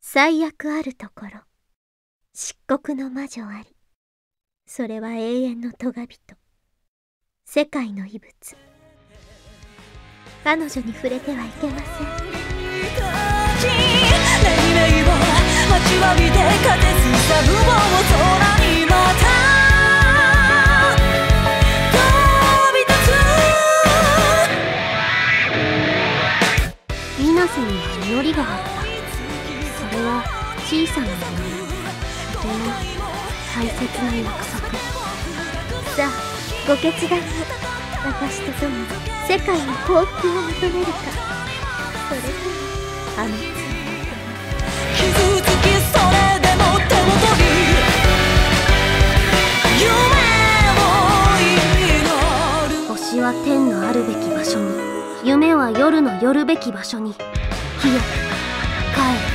最悪あるところ、漆黒の魔女あり。それは永遠の咎人、世界の異物。彼女に触れてはいけません。 待ちわびて風すさぶ棒を空にまた飛び立つ。水瀬には祈りがあった。それは小さな祈り、とても大切な約束。さあご決断を。私と共に世界の幸福を求めるか、それとも破滅を求める。 傷つきそれでも手元に夢を祈る。 星は天のあるべき場所に、夢は夜の寄るべき場所に。火よ帰れ。